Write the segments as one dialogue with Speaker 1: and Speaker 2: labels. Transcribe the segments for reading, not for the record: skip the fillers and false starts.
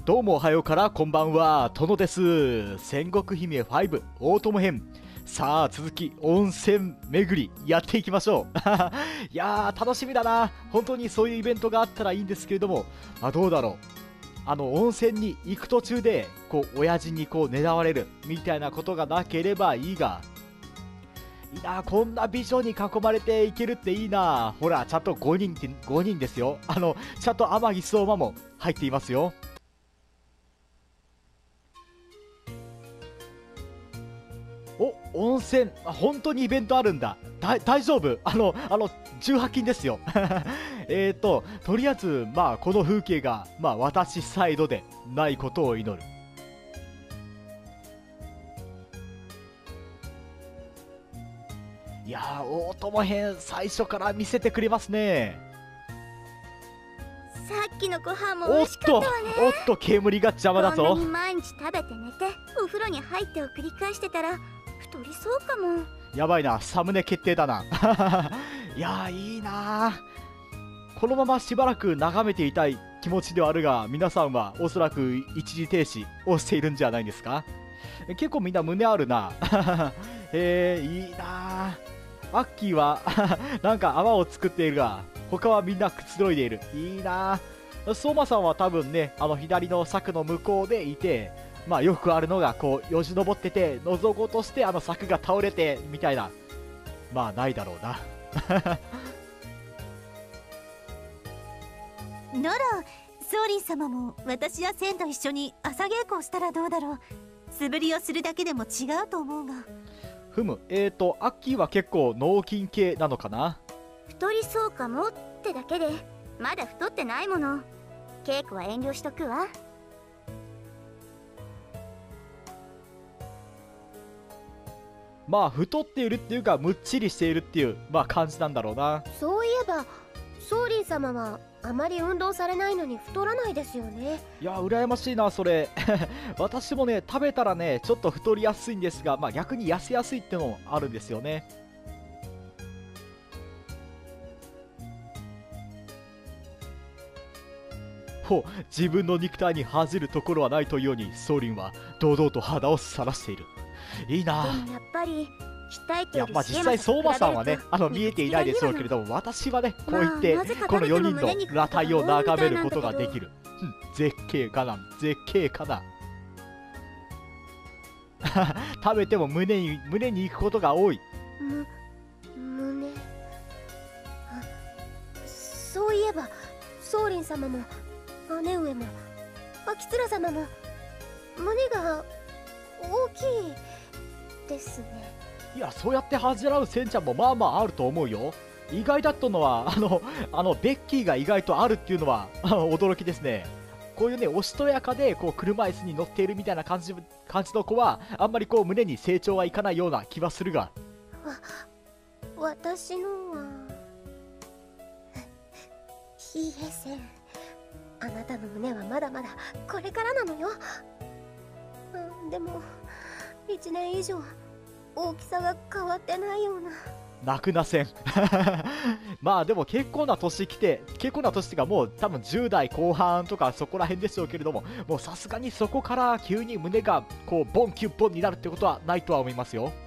Speaker 1: どうもおはようからこんばんは、殿です。戦国姫5大友編。さあ続き温泉巡りやっていきましょう。いやー楽しみだな。本当にそういうイベントがあったらいいんですけれども、どうだろう。温泉に行く途中でこう親父にこう狙われるみたいなことがなければいいが、いいな。こんな美女に囲まれていけるっていいな。ほらちゃんと5人って5人ですよ。ちゃんと天城相馬も入っていますよ。お、温泉、本当にイベントあるんだ。大丈夫。18金ですよ。とりあえず、この風景が、私サイドでないことを祈る。いやー、大友編、最初から見せてくれますね。
Speaker 2: さっきのご飯も美味しかったわね。
Speaker 1: おっと、煙が邪魔だぞ。
Speaker 2: こんなに毎日食べて寝て、お風呂に入ってを繰り返してたら、太りそうかも。
Speaker 1: やばいな、サムネ決定だな。いやー、いいなー。このまましばらく眺めていたい気持ちではあるが、皆さんはおそらく一時停止をしているんじゃないですか。結構みんな胸あるな。いいなー。アッキーはなんか泡を作っているが、他はみんなくつろいでいる。いいなー。相馬さんは多分ね、左の柵の向こうでいて、よくあるのがこうよじ登ってて覗こうとして柵が倒れてみたいな、ないだろうな。
Speaker 3: なら宗林様も私や千と一緒に朝稽古をしたらどうだろう。素振りをするだけでも違うと思うが。
Speaker 1: ふむ、アッキーは結構脳筋系なのかな。
Speaker 2: 太りそうかもってだけでまだ太ってないもの。稽古は遠慮しとくわ。
Speaker 1: 太っているっていうかむっちりしているっていう感じなんだろうな。
Speaker 4: そういえば宗林様はあまり運動されないのに太らないですよね。
Speaker 1: いや羨ましいなそれ。私もね食べたらねちょっと太りやすいんですが、逆に痩せやすいってのもあるんですよね。自分の肉体に恥じるところはないというように宗林は堂々と肌をさらしている。いいな。
Speaker 2: でもやっぱり鍛えている
Speaker 1: 実際相馬さんはね見えていないでしょうけれども、私はねこう言ってこの4人の裸体を眺めることができる。絶景かな、絶景かな。食べても胸に行くことが多い。
Speaker 4: 胸。そういえば宗林様も姉上も秋貫様も胸が大きいですね。
Speaker 1: いやそうやって恥じらうせんちゃんもあると思うよ。意外だったのはベッキーが意外とあるっていうのは驚きですね。こういうねおしとやかでこう車椅子に乗っているみたいな感じの子はあんまりこう胸に成長はいかないような気はするが、
Speaker 4: 私のは冷えせん。あなたの胸はまだまだこれからなのよ。でも1年以上大きさが変わってないような。
Speaker 1: 泣くなせん。でも結構な年っていうかもう多分10代後半とかそこら辺でしょうけれども、もうさすがにそこから急に胸がこうボンキュッボンになるってことはないとは思いますよ。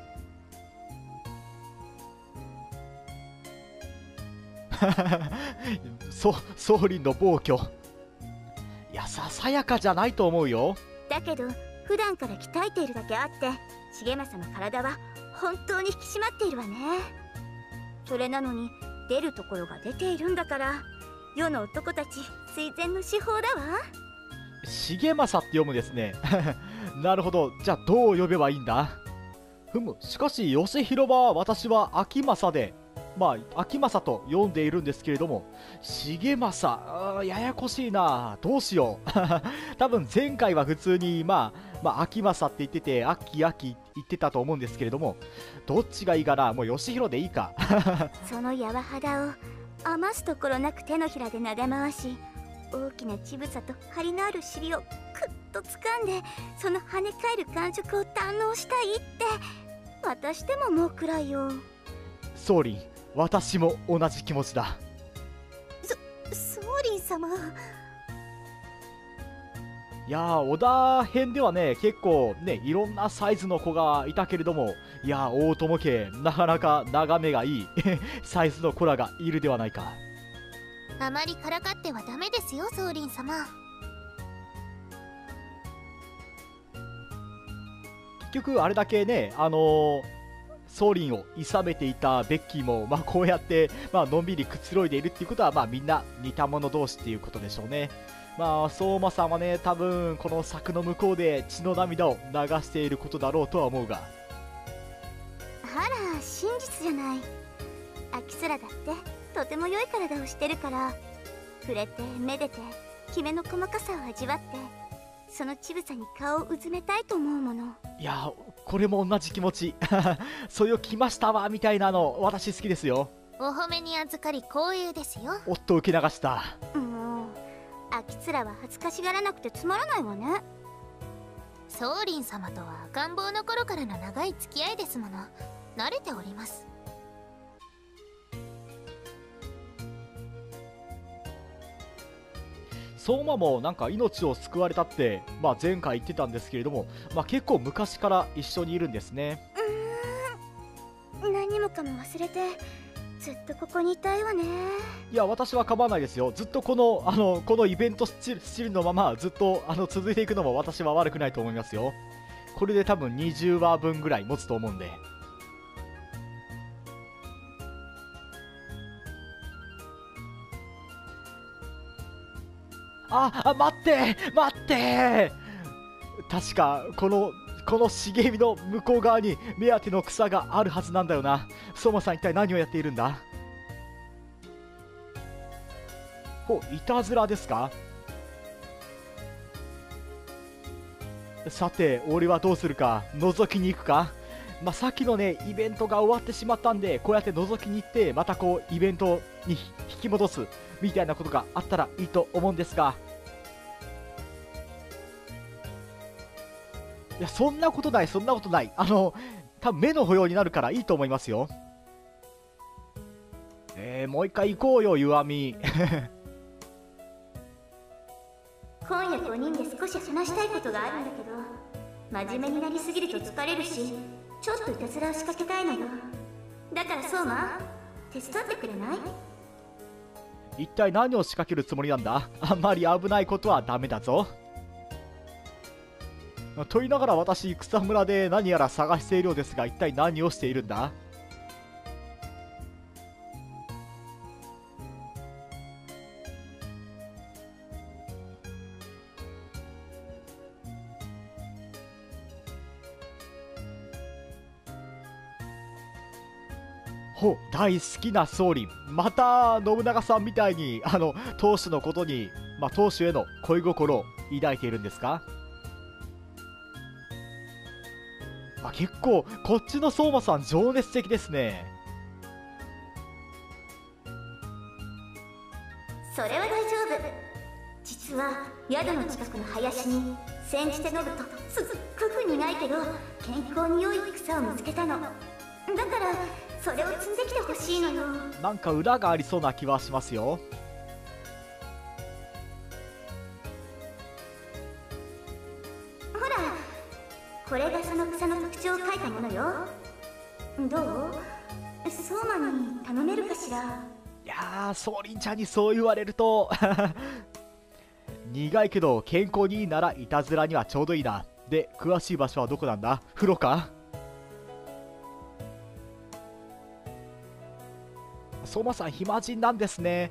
Speaker 1: 総理の暴挙、いやささやかじゃないと思うよ。
Speaker 2: だけど普段から鍛えているだけあって重政の体は本当に引き締まっているわね。それなのに出るところが出ているんだから世の男たち垂涎の至宝だわ。
Speaker 1: 重政って読むですね。なるほど。じゃあどう呼べばいいんだ。しかし義弘は私は秋政で秋政と読んでいるんですけれども、重政ややこしいな。どうしよう。多分前回は普通に秋政って言ってて秋言ってたと思うんですけれども、どっちがいいかな。もう義弘でいいか。
Speaker 2: その柔肌を余すところなく手のひらで撫で回し、大きな乳房と張りのある尻をクッと掴んでその跳ね返る感触を堪能したいって私でももうくらいよ。
Speaker 1: 宗林、私も同じ気持ちだ。
Speaker 3: 宗林様、
Speaker 1: いやー、小田編ではね、結構ね、いろんなサイズの子がいたけれども、いやー、大友家、なかなか眺めがいいサイズの子らがいるではないか。
Speaker 5: あまりからかってはダメですよ、ソーリン様。
Speaker 1: 結局、あれだけね、ソーリンを諌めていたベッキーも、まあ、こうやって、まあのんびりくつろいでいるっていうことは、まあ、みんな似た者同士っていうことでしょうね。まあ、相馬さんはね、多分この柵の向こうで血の涙を流していることだろうとは思うが。
Speaker 2: あら、真実じゃない。アキスラだってとても良い体をしてるから、触れてめでてきめの細かさを味わって、その乳房に顔をうずめたいと思うもの。
Speaker 1: いや、これも同じ気持ちそれを来ましたわみたいなの、私好きですよ。
Speaker 5: お褒めに預かり光栄ですよ。
Speaker 1: おっと、受け流した。
Speaker 2: もうアキツラは恥ずかしがらなくてつまらないわね。
Speaker 5: ソーリン様とは赤ん坊の頃からの長い付き合いですもの。慣れております。
Speaker 1: 相馬もなんか命を救われたって、まあ、前回言ってたんですけれども、まあ、結構昔から一緒にいるんですね。
Speaker 2: 何もかも忘れてずっとここにいたいわね。
Speaker 1: いや、私は構わないですよ。ずっとこのイベントスチルのままずっと続いていくのも私は悪くないと思いますよ。これで多分20話分ぐらい持つと思うんで。待って確かこの茂みの向こう側に目当ての草があるはずなんだよな。相馬さん、一体何をやっているんだ？いたずらですか？さて、俺はどうするか、覗きに行くか。まあ、さっきのね、イベントが終わってしまったんで、こうやって覗きに行って、またこうイベントに引き戻すみたいなことがあったらいいと思うんですが。いや、そんなことない。多分目の保養になるからいいと思いますよ。もう一回行こうよ、湯あみ。
Speaker 2: 今夜5人で少し話したいことがあるんだけど、真面目になりすぎると疲れるし、ちょっといたずらを仕掛けたいのよ。だから相馬、手伝ってくれない？
Speaker 1: 一体何を仕掛けるつもりなんだ？あんまり危ないことはダメだぞ。と言いながら私、草むらで何やら探しているようですが、一体何をしているんだ？大好きな総理、また信長さんみたいに当主のことに、当主への恋心を抱いているんですか？結構こっちの相馬さん情熱的ですね。
Speaker 2: それは大丈夫。実は宿の近くの林に煎じて飲むとすっごく苦いけど健康に良い草を見つけたの。だからそれを摘んできてほしいのよ。
Speaker 1: なんか裏がありそうな気はしますよ。
Speaker 2: ほら、これがその草の特徴を書いたものよ。どう？相馬に頼めるかしら？
Speaker 1: いやー、ソーリンちゃんにそう言われると苦いけど健康にいいならいたずらにはちょうどいいな。で、詳しい場所はどこなんだ？風呂か？相馬さん暇人なんですね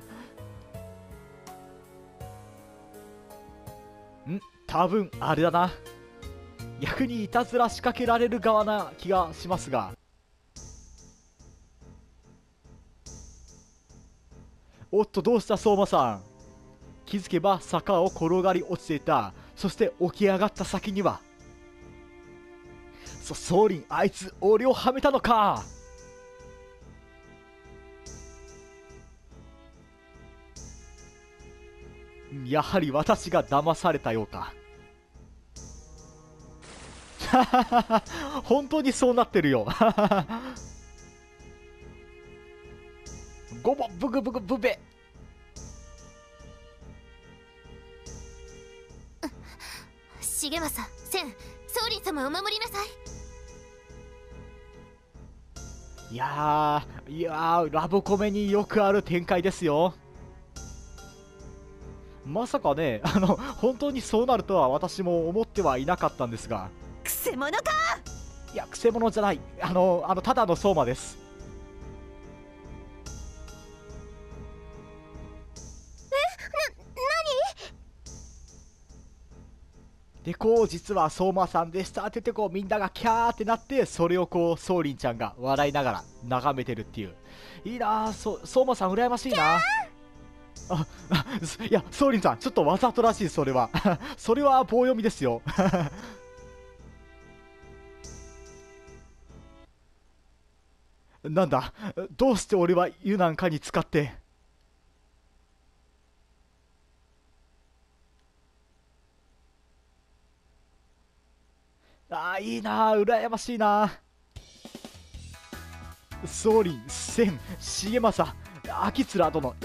Speaker 1: 多分あれだな。逆にいたずら仕掛けられる側な気がしますが。おっと、どうした相馬さん。気づけば坂を転がり落ちていた。そして起き上がった先にはソーリン、あいつ俺をはめたのか。やはり私が騙されたようか本当にそうなってるよゴボブグブグブベ
Speaker 5: 重政、千、宗麟様を守りなさい。
Speaker 1: いやー、ラブコメによくある展開ですよ。まさかね、本当にそうなるとは私も思ってはいなかったんですが。
Speaker 3: くせ者か。
Speaker 1: いや、くせ者じゃない。ただの相馬です。で、こう、実は相馬さんでしたって言って、こう、みんながキャーってなって、それをこう、ソーリンちゃんが笑いながら眺めてるっていう。いいなあ、相馬さん羨ましいな。いや、ソーリンさん、ちょっとわざとらしい、それは。それは棒読みですよ。なんだ、どうして俺は湯なんかに使って。ああ、いいなあ、羨ましいな。ソーリン、千、重政、秋面殿、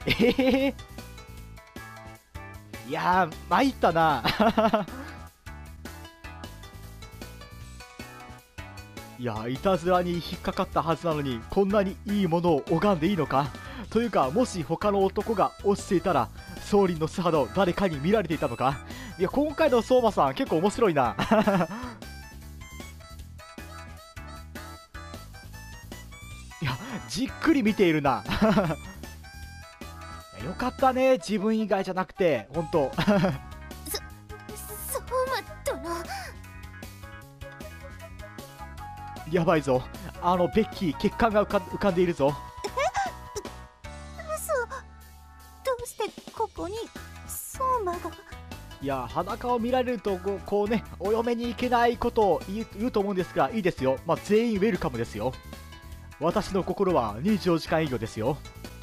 Speaker 1: いやー、参ったな。いや、いたずらに引っかかったはずなのに、こんなにいいものを拝んでいいのか。というか、もし他の男が落ちていたら、ソーリンの素肌を誰かに見られていたのか。いや、今回の相馬さん結構面白いな。いや、じっくり見ているな。よかったね、自分以外じゃなくて、本当。
Speaker 5: 相馬殿。
Speaker 1: やばいぞ、ベッキー、血管が浮かんでいるぞ。
Speaker 3: 嘘。どうしてここに相馬が。
Speaker 1: いや、裸を見られるとこうね、お嫁に行けないことを言うと思うんですが、いいですよ。まあ、全員ウェルカムですよ。私の心は24時間営業ですよ。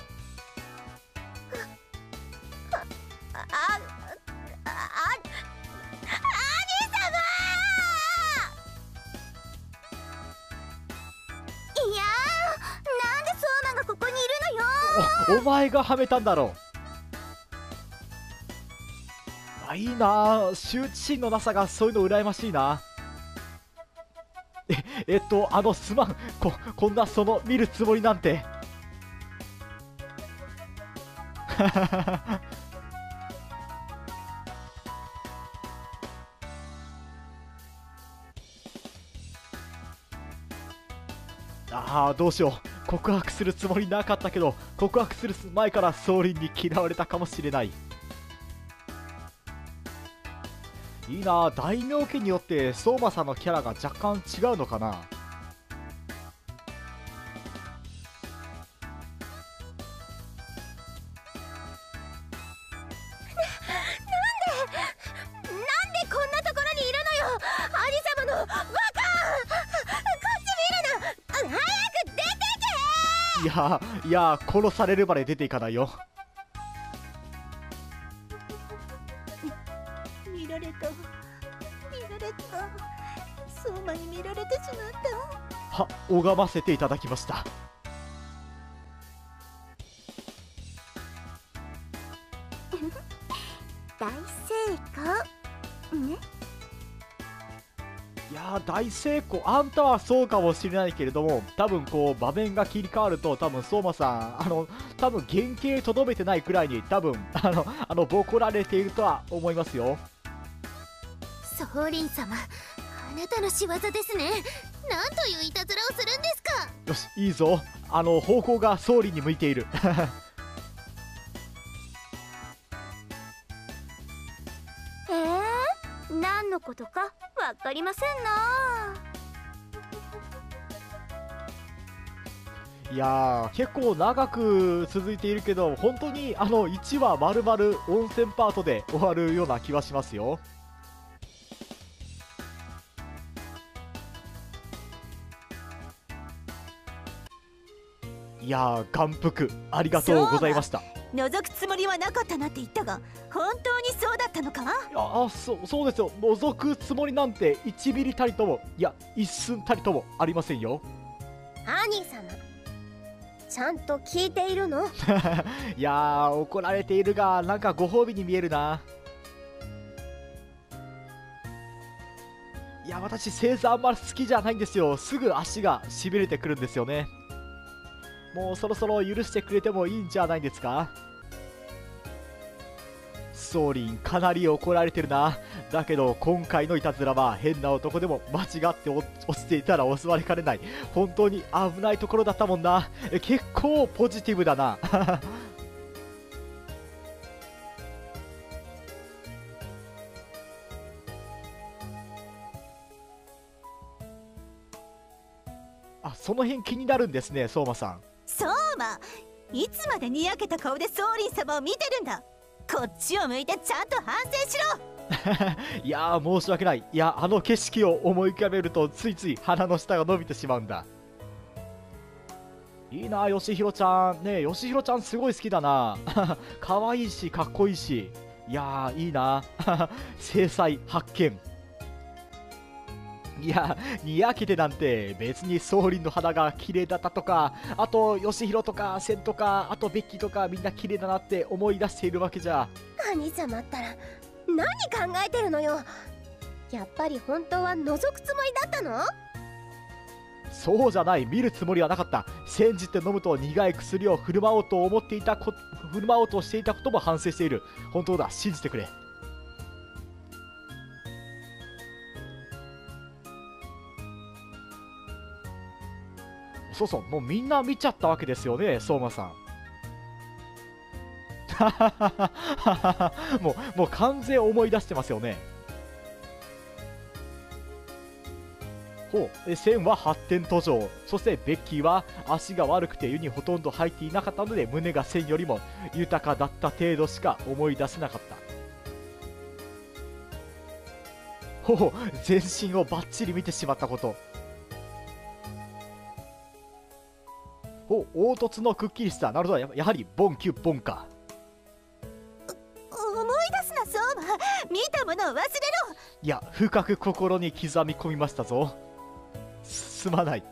Speaker 1: お前がはめたんだろう。いいなあ、羞恥心のなさがそういうの羨ましいな。すまん、こんな見るつもりなんて。ああ、どうしよう。告白するつもりなかったけど、告白する前からソーリンに嫌われたかもしれない。いいなあ、大名家によって相馬さんのキャラが若干違うのかな。
Speaker 4: こんなところにいるのよ、兄様のバカ。こっち見るな。早く出てけ。
Speaker 1: いや殺されるまで出ていかないよ。
Speaker 3: 見られた。相馬に見られてしまった。
Speaker 1: 拝ませていただきました。
Speaker 2: 大成功ね。
Speaker 1: いや大成功。あんたはそうかもしれないけれども、多分こう場面が切り替わると、多分相馬さん多分原型とどめてないくらいに多分ボコられているとは思いますよ。
Speaker 5: 宗麟様、あなたの仕業ですね。なんといういたずらをするんですか。
Speaker 1: よし、いいぞ。方向が総理に向いている。
Speaker 2: 何のことかわかりませんな。
Speaker 1: いやー、結構長く続いているけど、本当に1話丸々温泉パートで終わるような気はしますよ。いやー、眼福ありがとうございました。
Speaker 3: 覗くつもりはなかったなって言ったが、本当にそうだったのか。
Speaker 1: そうですよ。覗くつもりなんて1ミリたりとも、いや一寸たりともありませんよ。
Speaker 4: 兄様、ちゃんと聞いているの？
Speaker 1: いやー、怒られているが、なんかご褒美に見えるな。 いや、私正座あんまり好きじゃないんですよ。すぐ足がしびれてくるんですよね。もうそろそろ許してくれてもいいんじゃないですか。ソーリン、かなり怒られてるな。だけど今回のいたずらは変な男でも間違って落ちていたら襲われかねない。本当に危ないところだったもんな。結構ポジティブだな。あ、その辺気になるんですね、相馬さん。
Speaker 3: 相馬、いつまでにやけた顔でソーリン様を見てるんだ。こっちを向いてちゃんと反省しろ。
Speaker 1: いやー、申し訳ない。いや、あの景色を思い浮かべるとついつい鼻の下が伸びてしまうんだ。いいな、よしひろちゃん。ねえ、よしひろちゃんすごい好きだな。可愛いし、かっこいいし。いやー、いいな。制裁発見。いや、にやけてなんて別にソーリンの肌が綺麗だったとか、あとヨシヒロとかセンとか、あとベッキーとかみんな綺麗だなって思い出しているわけじゃ。
Speaker 4: 兄様ったら何考えてるのよ。やっぱり本当は覗くつもりだったの？
Speaker 1: そうじゃない、見るつもりはなかった。煎じて飲むと苦い薬を振る舞おうとしていたことも反省している。本当だ、信じてくれ。そうそう、もうみんな見ちゃったわけですよね、相馬さん。もう完全思い出してますよね。ほう、センは発展途上、そしてベッキーは足が悪くて湯にほとんど入っていなかったので胸がセンよりも豊かだった程度しか思い出せなかった。ほう、全身をバッチリ見てしまったこと。お、凹凸のくっきりした。なるほど、やはりボンキュッボンか。
Speaker 3: 思い出すな相馬、見たものを忘れろ。
Speaker 1: いや、深く心に刻み込みましたぞ。すまない。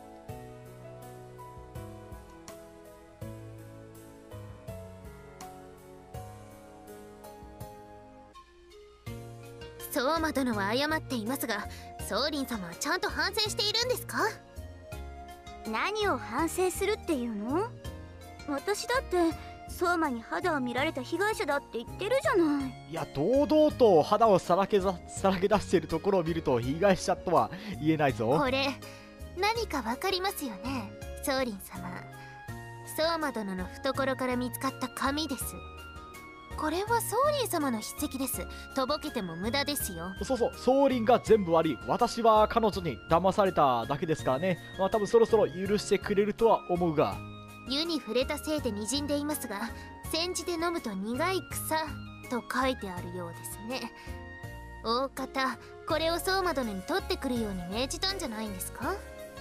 Speaker 5: 相馬殿は謝っていますが、ソーリン様はちゃんと反省しているんですか？
Speaker 2: 何を反省するっていうの？私だって相馬に肌を見られた被害者だって言ってるじゃない。
Speaker 1: いや、堂々と肌をさらけ出しているところを見ると被害者とは言えないぞ。
Speaker 5: これ何かわかりますよね、ソーリン様。相馬殿の懐から見つかった紙です。これはソーリン様の筆跡です。とぼけても無駄ですよ。
Speaker 1: そうそう、ソーリンが全部悪い。私は彼女に騙されただけですからね。まあ多分そろそろ許してくれるとは思うが。
Speaker 5: 湯に触れたせいで滲んでいますが、煎じて飲むと苦い草と書いてあるようですね。大方これを相馬殿に取ってくるように命じたんじゃないんですか？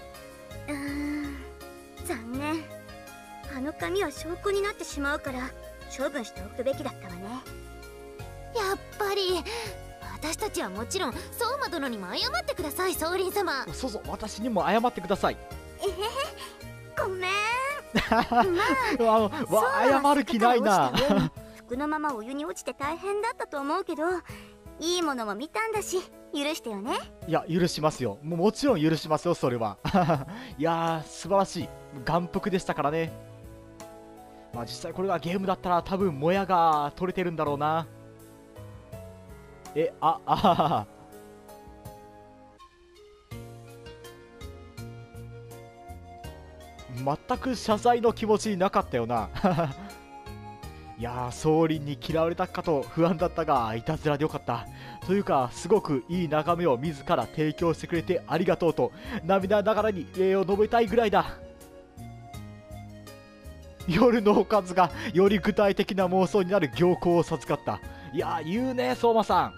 Speaker 2: 残念。あの紙は証拠になってしまうから処分しておくべきだったわね。
Speaker 5: やっぱり私たちはもちろん相馬殿にも謝ってください、ソーリン様。
Speaker 1: そうそう、私にも謝ってください。
Speaker 2: ごめん。
Speaker 1: 謝る気ないな。
Speaker 2: 服のままお湯に落ちて大変だったと思うけど、いいものも見たんだし許してよね。
Speaker 1: いや、許しますよ。もちろん許しますよ、それは。いやー、素晴らしい。眼福でしたからね。まあ実際これがゲームだったら多分もやが取れてるんだろうな。全く謝罪の気持ちなかったよな。いやー、ソーリンに嫌われたかと不安だったが、いたずらでよかった。というか、すごくいい眺めを自ら提供してくれてありがとうと、涙ながらに礼を述べたいぐらいだ。夜のおかずがより具体的な妄想になる行幸を授かった。いやー、言うね、相馬さん。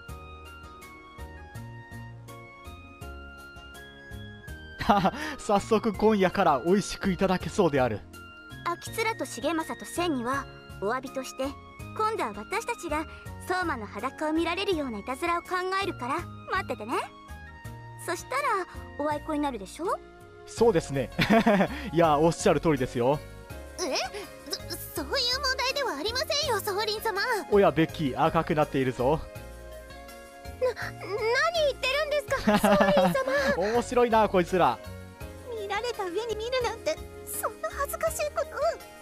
Speaker 1: 早速今夜から美味しくいただけそうである。
Speaker 2: 秋つらと重政と千にはお詫びとして今度は私たちが相馬の裸を見られるようないたずらを考えるから待っててね。そしたらおあいこになるでしょ。
Speaker 1: そうですね。いや、おっしゃる通りですよ。
Speaker 5: そういう問題ではありませんよ、ソーリン様。
Speaker 1: おやベッキー、赤くなっているぞ。
Speaker 4: 何言ってるんですか？
Speaker 1: 面白いなこいつら。
Speaker 3: 見られた上に見るなんて、そんな恥ずかしいこと。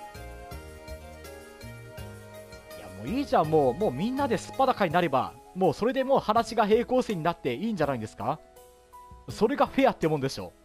Speaker 1: いやもういいじゃん、もうみんなですっぱだかになれば、もうそれでもう話が平行線になっていいんじゃないんですか。それがフェアってもんでしょ。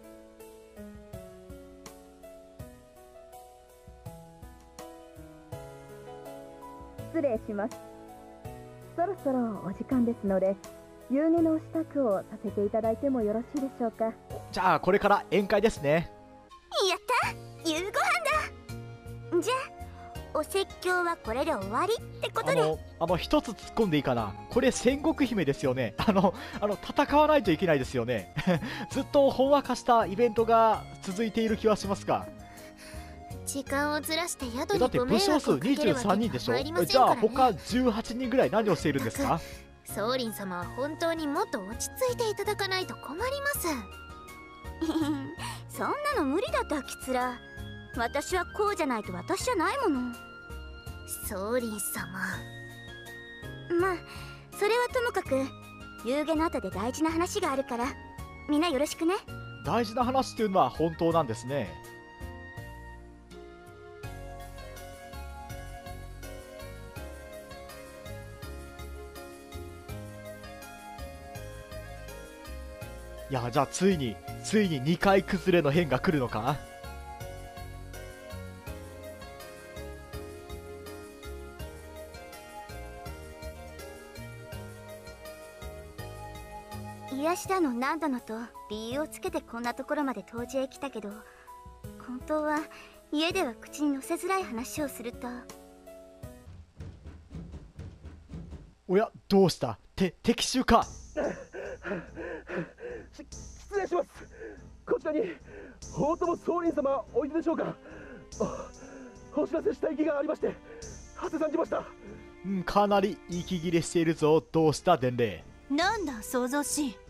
Speaker 6: 失礼します。そろそろお時間ですので、夕げの支度をさせていただいてもよろしいでしょうか。
Speaker 1: じゃあこれから宴会ですね。
Speaker 2: やった夕ご飯だ。じゃあお説教はこれで終わりってことで。
Speaker 1: 一つ突っ込んでいいかな。これ戦国姫ですよね。戦わないといけないですよね。ずっとほんわかしたイベントが続いている気はしますか。
Speaker 5: 時間をずらして宿
Speaker 1: だって
Speaker 5: にご迷
Speaker 1: 武将数
Speaker 5: 惑をかけるわ
Speaker 1: 23
Speaker 5: けに
Speaker 1: 人でしょ。
Speaker 5: は参りません
Speaker 1: じゃあ
Speaker 5: からね。
Speaker 1: 他18人ぐらい何をしているんですか。
Speaker 5: ソーリン様は本当にもっと落ち着いていただかないと困ります。
Speaker 2: そんなの無理だったキツラ。私はこうじゃないと私じゃないもの。
Speaker 5: ソーリン様、
Speaker 2: まあそれはともかく夕げの後で大事な話があるからみんなよろしくね。
Speaker 1: 大事な話というのは本当なんですね。いや、じゃあついに2回崩れの変が来るのか。
Speaker 2: 癒しだの何だのと理由をつけてこんなところまで湯治へ来たけど、本当は家では口に乗せづらい話をすると。
Speaker 1: おや、どうした。敵襲か。
Speaker 7: 失礼します。こちらに大友宗麟様おいででしょうか。お知らせしたい儀がありまして長谷さん来ました。
Speaker 1: かなり息切れしているぞ。どうした伝令。
Speaker 3: なんだ、騒々しい。